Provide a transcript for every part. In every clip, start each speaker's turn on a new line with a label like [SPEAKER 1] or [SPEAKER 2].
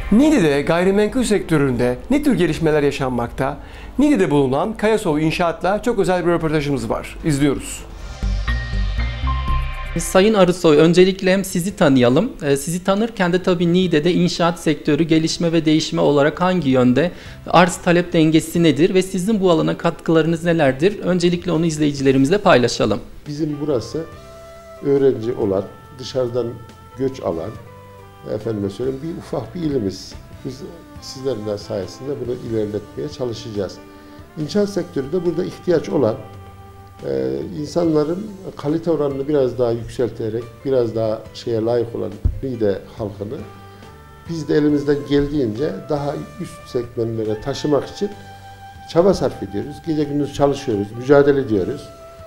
[SPEAKER 1] Niğde'de gayrimenkul sektöründe ne tür gelişmeler yaşanmakta? Niğde'de bulunan Kayasoy İnşaat'la çok özel bir röportajımız var. İzliyoruz.
[SPEAKER 2] Sayın Arısoy, öncelikle hem sizi tanıyalım. Sizi tanırken de tabii Niğde'de inşaat sektörü gelişme ve değişme olarak hangi yönde? Arz talep dengesi nedir ve sizin bu alana katkılarınız nelerdir? Öncelikle onu izleyicilerimizle paylaşalım.
[SPEAKER 3] Bizim burası öğrenci olan, dışarıdan göç alan, efendime söyleyeyim bir ufak bir ilimiz. Biz sizlerin de sayesinde bunu ilerletmeye çalışacağız. İnşaat sektörü de burada ihtiyaç olan, insanların kalite oranını biraz daha yükselterek, biraz daha layık olan Niğde halkını biz de elimizden geldiğince daha üst segmentlere taşımak için çaba sarf ediyoruz. Gece gündüz çalışıyoruz, mücadele ediyoruz.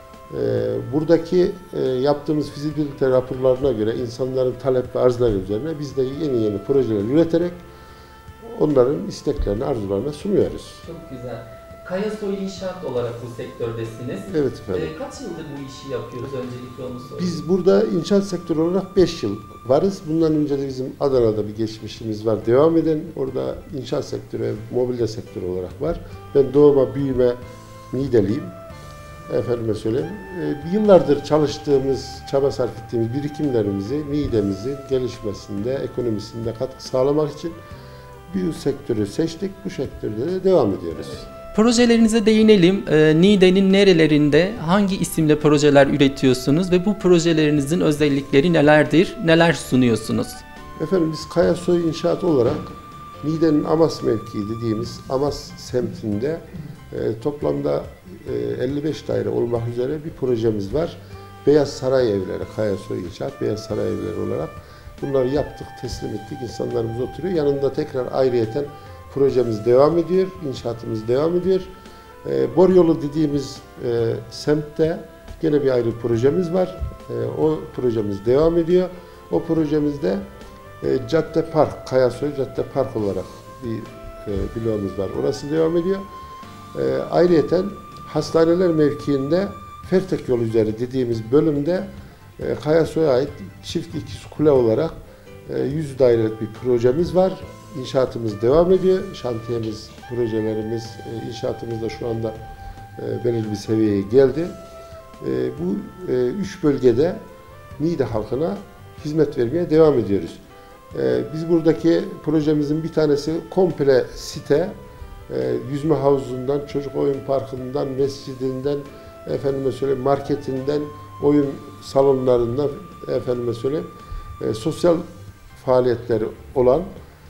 [SPEAKER 3] Buradaki yaptığımız fizibilite raporlarına göre insanların talep ve arzları üzerine biz de yeni projeler üreterek onların isteklerini, arzularına sunuyoruz.
[SPEAKER 2] Çok güzel. Kayasoy İnşaat olarak bu sektördesiniz.
[SPEAKER 3] Evet efendim.
[SPEAKER 2] Kaç yıldır bu işi yapıyoruz? Öncelikle onu sorayım.
[SPEAKER 3] Biz burada inşaat sektörü olarak 5 yıl varız. Bundan önce de bizim Adana'da bir geçmişimiz var. Devam eden orada inşaat sektörü ve mobilya sektörü olarak var. Ben doğma büyüme Niğdeliyim. Efendime söyleyeyim. Yıllardır çalıştığımız, çaba sarf ettiğimiz birikimlerimizi, Niğde'mizin gelişmesinde, ekonomisinde katkı sağlamak için bu sektörü seçtik. Bu sektörde de devam ediyoruz.
[SPEAKER 2] Evet. Projelerinize değinelim. Niğde'nin nerelerinde hangi isimle projeler üretiyorsunuz ve bu projelerinizin özellikleri nelerdir? Neler sunuyorsunuz?
[SPEAKER 3] Efendim biz Kayasoy İnşaat olarak Niğde'nin Amas mevkii dediğimiz Amas semtinde toplamda 55 daire olmak üzere bir projemiz var. Beyaz Saray Evleri, Kayasoy İnşaat Beyaz Saray Evleri olarak bunları yaptık, teslim ettik. İnsanlarımız oturuyor. Yanında tekrar ayrıyeten projemiz devam ediyor, inşaatımız devam ediyor. Boryolu dediğimiz semtte gene bir ayrı projemiz var. O projemiz devam ediyor. O projemizde Cadde Park, Kayasoy Cadde Park olarak bir bloğumuz var. Orası devam ediyor. Ayrıyeten hastaneler mevkiinde Fertek yolu üzeri dediğimiz bölümde Kayasoy'a ait çift ikiz kule olarak 100 dairelik bir projemiz var. İnşaatımız devam ediyor. Şantiyemiz, projelerimiz, inşaatımız da şu anda belirli bir seviyeye geldi. Bu 3 bölgede Niğde halkına hizmet vermeye devam ediyoruz. Biz buradaki projemizin bir tanesi komple site, yüzme havuzundan, çocuk oyun parkından, mescidinden, efendime söyleyeyim marketinden, oyun salonlarından, efendime söyleyeyim sosyal faaliyetleri olan,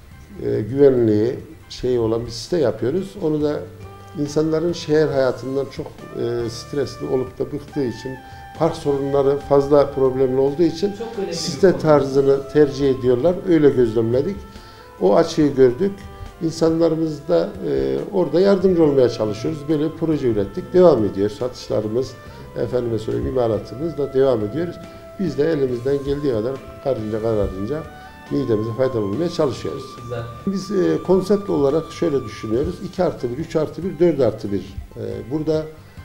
[SPEAKER 3] güvenliği olan bir site yapıyoruz. Onu da insanların şehir hayatından çok stresli olup da bıktığı için, park sorunları fazla problemli olduğu için site tarzını tercih ediyorlar. Öyle gözlemledik. O açığı gördük. İnsanlarımız da orada yardımcı olmaya çalışıyoruz. Böyle proje ürettik. Devam ediyor. Satışlarımız, efendime söyleyeyim imalatımız da devam ediyoruz. Biz de elimizden geldiği kadar kararınca Niğde'mize faydalı olmaya çalışıyoruz.
[SPEAKER 2] Güzel.
[SPEAKER 3] Biz konsept olarak şöyle düşünüyoruz. 2+1, 3+1, 4+1. Burada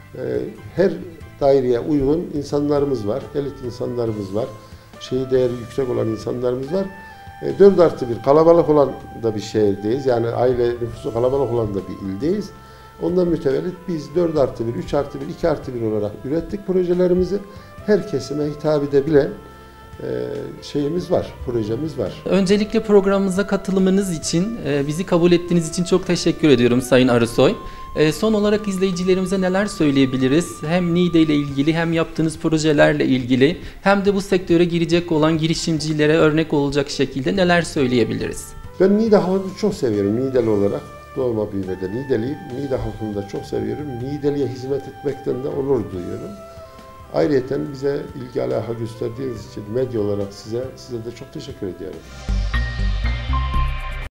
[SPEAKER 3] her daireye uygun insanlarımız var. Elit insanlarımız var. Değeri yüksek olan insanlarımız var. 4+1 kalabalık olan da bir şehirdeyiz. Yani aile nüfusu kalabalık olan da bir ildeyiz. Ondan mütevellit biz 4+1, 3+1, 2+1 olarak ürettik projelerimizi. Her kesime hitap edebilen projemiz var.
[SPEAKER 2] Öncelikle programımıza katılımınız için, bizi kabul ettiğiniz için çok teşekkür ediyorum Sayın Arısoy. Son olarak izleyicilerimize neler söyleyebiliriz? Hem Niğde ile ilgili hem yaptığınız projelerle ilgili hem de bu sektöre girecek olan girişimcilere örnek olacak şekilde neler söyleyebiliriz?
[SPEAKER 3] Ben Niğde halkını çok seviyorum. Niğdeli olarak doğma büyümede Niğdeliyim. Niğde halkını da çok seviyorum. Niğdeli'ye hizmet etmekten de onur duyuyorum. Ayrıca bize ilgi alaka gösterdiğiniz için medya olarak size de çok teşekkür ediyorum.